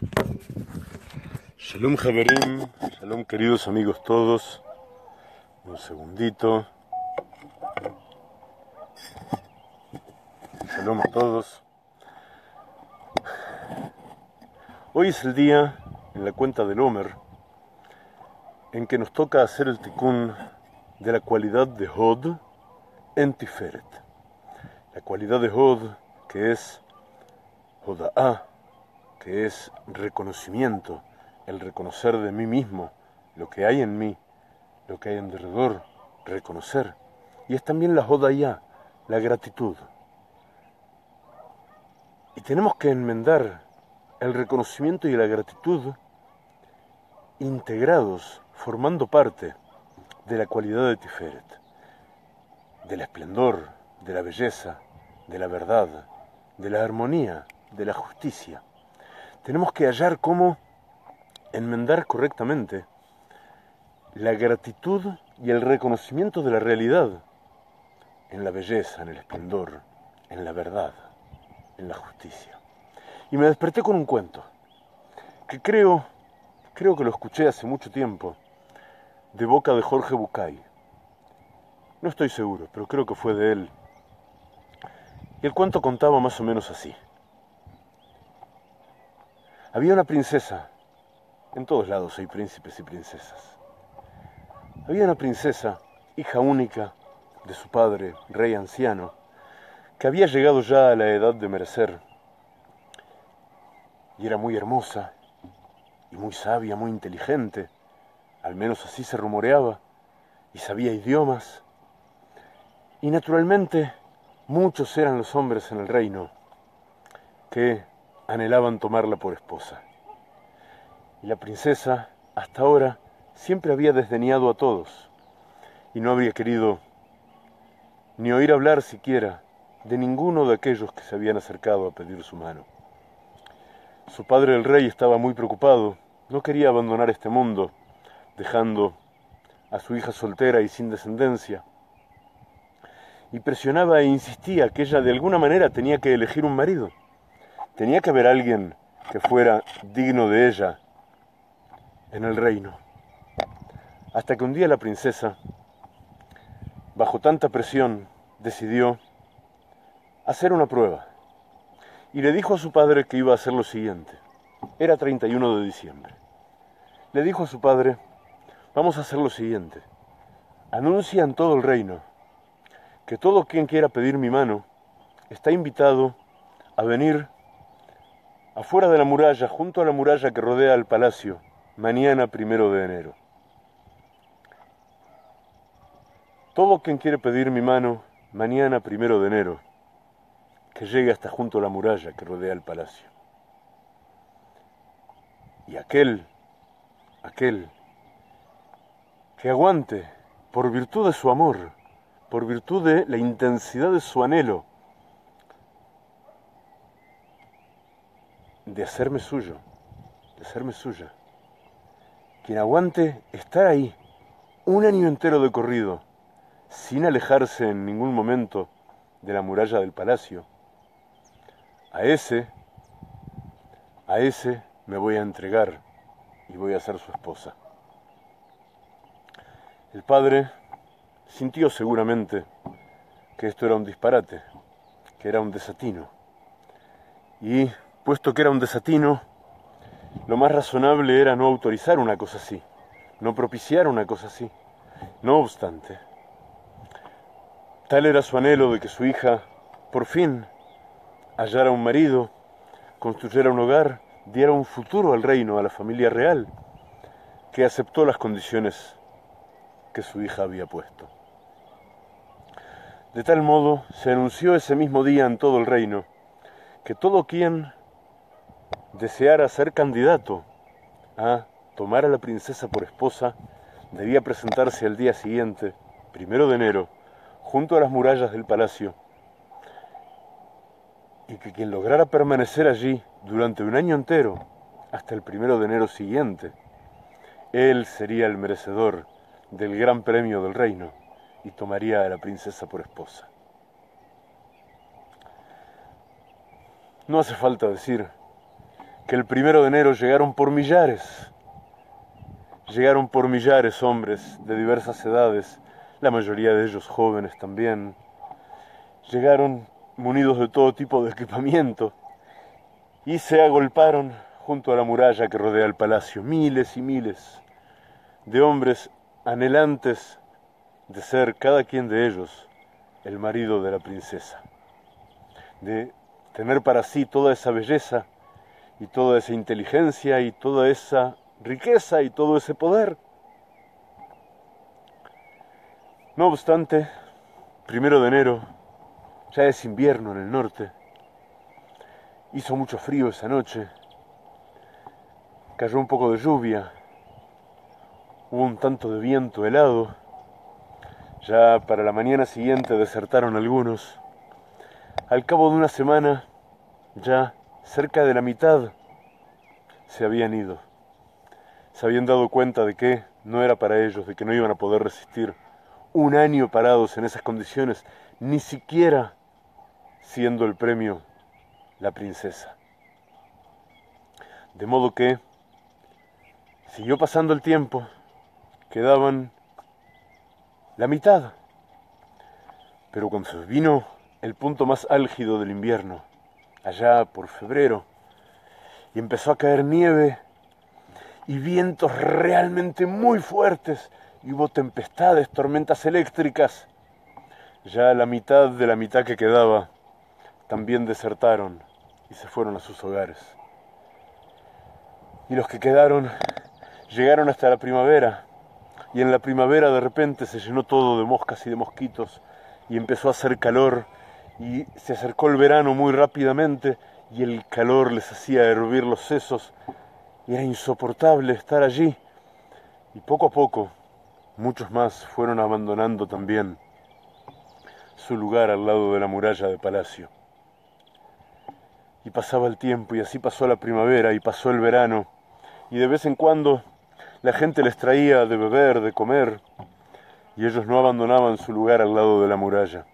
Shalom Javerim, shalom queridos amigos todos. Un segundito. Shalom a todos. Hoy es el día, en la cuenta del Omer, en que nos toca hacer el tikkun de la cualidad de Hod en Tiferet. La cualidad de Hod, que es Hoda'ah, que es reconocimiento, el reconocer de mí mismo, lo que hay en mí, lo que hay en derredor, reconocer. Y es también la Hodayá, la gratitud. Y tenemos que enmendar el reconocimiento y la gratitud integrados, formando parte de la cualidad de Tiferet, del esplendor, de la belleza, de la verdad, de la armonía, de la justicia. Tenemos que hallar cómo enmendar correctamente la gratitud y el reconocimiento de la realidad en la belleza, en el esplendor, en la verdad, en la justicia. Y me desperté con un cuento que creo que lo escuché hace mucho tiempo de boca de Jorge Bucay. No estoy seguro, pero creo que fue de él. Y el cuento contaba más o menos así. Había una princesa. En todos lados hay príncipes y princesas. Había una princesa, hija única de su padre, rey anciano, que había llegado ya a la edad de merecer. Y era muy hermosa, y muy sabia, muy inteligente, al menos así se rumoreaba, y sabía idiomas. Y naturalmente, muchos eran los hombres en el reino que anhelaban tomarla por esposa. Y la princesa, hasta ahora, siempre había desdeñado a todos, y no habría querido ni oír hablar siquiera de ninguno de aquellos que se habían acercado a pedir su mano. Su padre el rey estaba muy preocupado, no quería abandonar este mundo, dejando a su hija soltera y sin descendencia, y presionaba e insistía que ella de alguna manera tenía que elegir un marido, tenía que haber alguien que fuera digno de ella en el reino. Hasta que un día la princesa, bajo tanta presión, decidió hacer una prueba. Y le dijo a su padre que iba a hacer lo siguiente. Era 31 de diciembre. Le dijo a su padre, vamos a hacer lo siguiente. Anuncia en todo el reino que todo quien quiera pedir mi mano está invitado a venir afuera de la muralla, junto a la muralla que rodea el palacio, mañana 1 de enero. Todo quien quiere pedir mi mano, mañana 1 de enero, que llegue hasta junto a la muralla que rodea el palacio. Y aquel que aguante, por virtud de su amor, por virtud de la intensidad de su anhelo, de hacerme suyo, de hacerme suya. Quien aguante estar ahí, un año entero de corrido, sin alejarse en ningún momento de la muralla del palacio, a ese me voy a entregar y voy a ser su esposa. El padre sintió seguramente que esto era un disparate, que era un desatino. Y, puesto que era un desatino, lo más razonable era no autorizar una cosa así, no propiciar una cosa así. No obstante, tal era su anhelo de que su hija, por fin, hallara un marido, construyera un hogar, diera un futuro al reino, a la familia real, que aceptó las condiciones que su hija había puesto. De tal modo, se anunció ese mismo día en todo el reino que todo quien deseara ser candidato a tomar a la princesa por esposa debía presentarse al día siguiente, 1 de enero, junto a las murallas del palacio, y que quien lograra permanecer allí durante un año entero, hasta el 1 de enero siguiente, él sería el merecedor del gran premio del reino y tomaría a la princesa por esposa. No hace falta decir que el 1 de enero llegaron por millares. Llegaron por millares hombres de diversas edades, la mayoría de ellos jóvenes también. Llegaron munidos de todo tipo de equipamiento y se agolparon junto a la muralla que rodea el palacio. Miles y miles de hombres anhelantes de ser cada quien de ellos el marido de la princesa, de tener para sí toda esa belleza y toda esa inteligencia y toda esa riqueza y todo ese poder. No obstante, 1 de enero, ya es invierno en el norte, hizo mucho frío esa noche, cayó un poco de lluvia, hubo un tanto de viento helado, ya para la mañana siguiente desertaron algunos. Al cabo de una semana, ya cerca de la mitad se habían ido. Se habían dado cuenta de que no era para ellos, de que no iban a poder resistir un año parados en esas condiciones, ni siquiera siendo el premio la princesa. De modo que siguió pasando el tiempo, quedaban la mitad, pero cuando se vino el punto más álgido del invierno, allá por febrero, y empezó a caer nieve y vientos realmente muy fuertes, y hubo tempestades, tormentas eléctricas, ya la mitad de la mitad que quedaba también desertaron y se fueron a sus hogares. Y los que quedaron llegaron hasta la primavera, y en la primavera de repente se llenó todo de moscas y de mosquitos, y empezó a hacer calor, y se acercó el verano muy rápidamente, y el calor les hacía hervir los sesos, y era insoportable estar allí. Y poco a poco, muchos más fueron abandonando también su lugar al lado de la muralla de palacio. Y pasaba el tiempo, y así pasó la primavera, y pasó el verano, y de vez en cuando la gente les traía de beber, de comer, y ellos no abandonaban su lugar al lado de la muralla.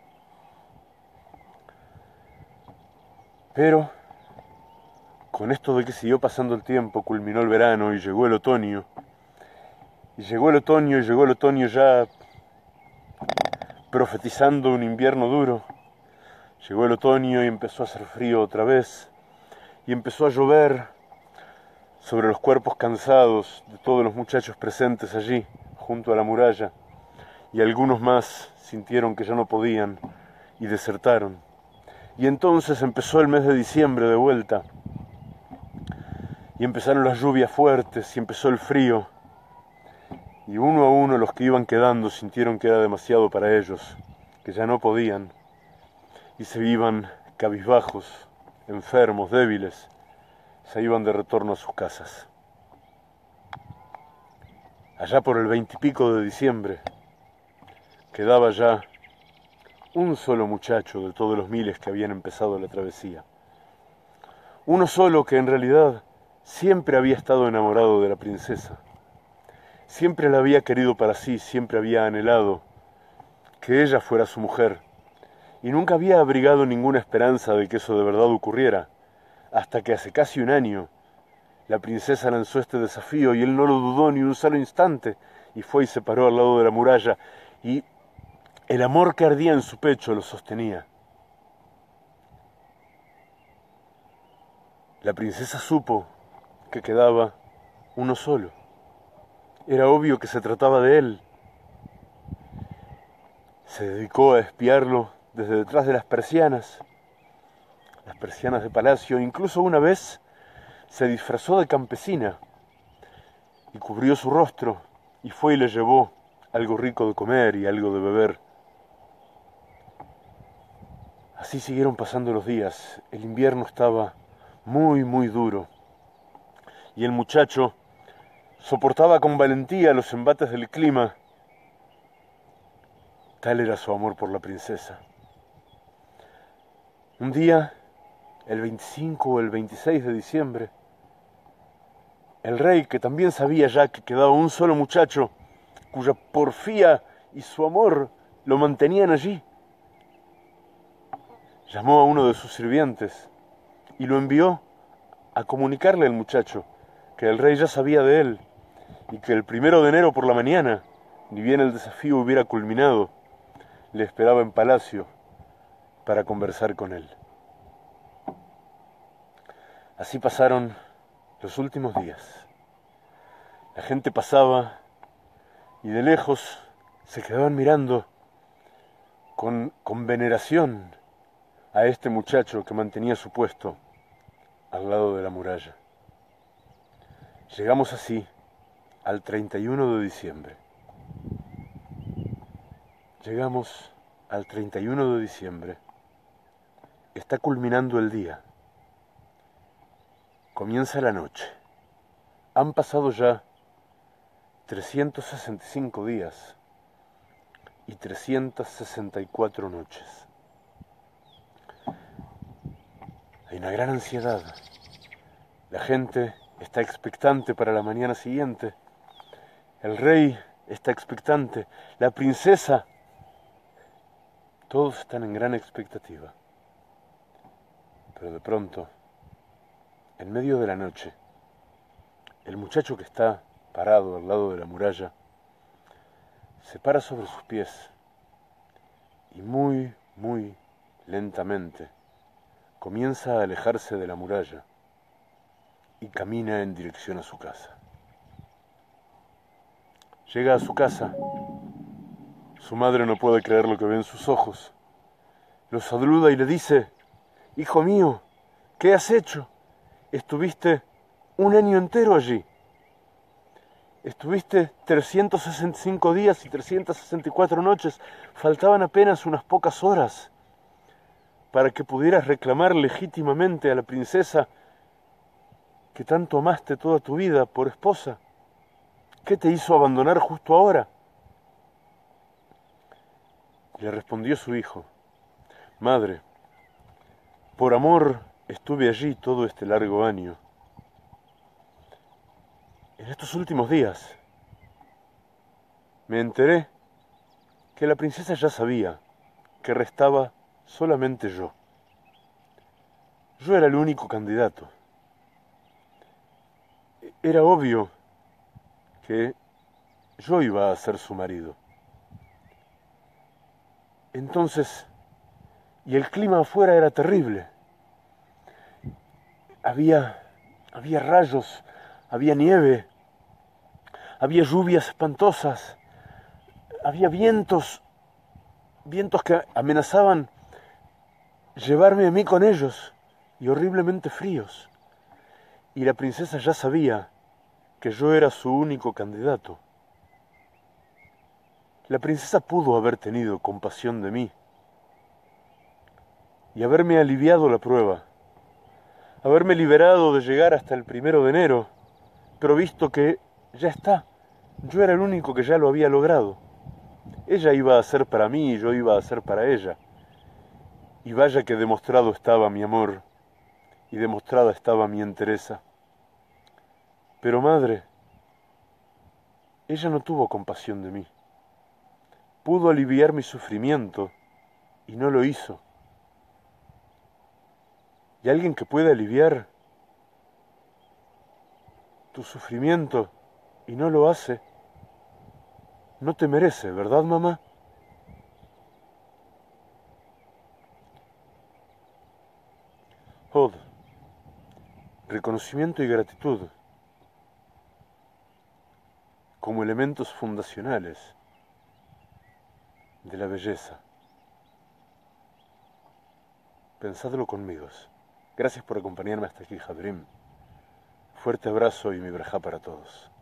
Pero, con esto de que siguió pasando el tiempo, culminó el verano y llegó el otoño. Y llegó el otoño ya profetizando un invierno duro. Llegó el otoño y empezó a hacer frío otra vez, y empezó a llover sobre los cuerpos cansados de todos los muchachos presentes allí, junto a la muralla, y algunos más sintieron que ya no podían y desertaron. Y entonces empezó el mes de diciembre de vuelta, y empezaron las lluvias fuertes, y empezó el frío, y uno a uno los que iban quedando sintieron que era demasiado para ellos, que ya no podían, y se iban cabizbajos, enfermos, débiles, se iban de retorno a sus casas. Allá por el 20 y pico de diciembre, quedaba ya un solo muchacho de todos los miles que habían empezado la travesía. Uno solo que en realidad siempre había estado enamorado de la princesa. Siempre la había querido para sí, siempre había anhelado que ella fuera su mujer, y nunca había abrigado ninguna esperanza de que eso de verdad ocurriera, hasta que hace casi un año la princesa lanzó este desafío y él no lo dudó ni un solo instante, y fue y se paró al lado de la muralla, y el amor que ardía en su pecho lo sostenía. La princesa supo que quedaba uno solo. Era obvio que se trataba de él. Se dedicó a espiarlo desde detrás de las persianas de palacio. Incluso una vez se disfrazó de campesina y cubrió su rostro y fue y le llevó algo rico de comer y algo de beber. Así siguieron pasando los días. El invierno estaba muy, muy duro, y el muchacho soportaba con valentía los embates del clima. Tal era su amor por la princesa. Un día, el 25 o el 26 de diciembre, el rey, que también sabía ya que quedaba un solo muchacho, cuya porfía y su amor lo mantenían allí, llamó a uno de sus sirvientes y lo envió a comunicarle al muchacho que el rey ya sabía de él y que el 1 de enero por la mañana, ni bien el desafío hubiera culminado, le esperaba en palacio para conversar con él. Así pasaron los últimos días. La gente pasaba y de lejos se quedaban mirando con veneración a este muchacho que mantenía su puesto al lado de la muralla. Llegamos así al 31 de diciembre. Llegamos al 31 de diciembre. Está culminando el día. Comienza la noche. Han pasado ya 365 días y 364 noches. Hay una gran ansiedad. La gente está expectante para la mañana siguiente. El rey está expectante. La princesa. Todos están en gran expectativa. Pero de pronto, en medio de la noche, el muchacho que está parado al lado de la muralla se para sobre sus pies y muy, muy lentamente comienza a alejarse de la muralla y camina en dirección a su casa. Llega a su casa. Su madre no puede creer lo que ve en sus ojos. Lo saluda y le dice: «Hijo mío, ¿qué has hecho? Estuviste un año entero allí. Estuviste 365 días y 364 noches. Faltaban apenas unas pocas horas para que pudieras reclamar legítimamente a la princesa que tanto amaste toda tu vida por esposa. ¿Qué te hizo abandonar justo ahora?». Y le respondió su hijo: «Madre, por amor estuve allí todo este largo año. En estos últimos días me enteré que la princesa ya sabía que restaba solamente yo. Yo era el único candidato. Era obvio que yo iba a ser su marido. Entonces, y el clima afuera era terrible. Había rayos, había nieve, había lluvias espantosas, había vientos que amenazaban llevarme a mí con ellos, y horriblemente fríos. Y la princesa ya sabía que yo era su único candidato. La princesa pudo haber tenido compasión de mí y haberme aliviado la prueba, haberme liberado de llegar hasta el 1 de enero, pero visto que ya está, yo era el único que ya lo había logrado. Ella iba a ser para mí y yo iba a ser para ella. Y vaya que demostrado estaba mi amor y demostrada estaba mi entereza. Pero madre, ella no tuvo compasión de mí. Pudo aliviar mi sufrimiento y no lo hizo. Y alguien que puede aliviar tu sufrimiento y no lo hace, no te merece, ¿verdad, mamá? Od, reconocimiento y gratitud como elementos fundacionales de la belleza. Pensadlo conmigo. Gracias por acompañarme hasta aquí, Jabrim. Fuerte abrazo y mi verajá para todos.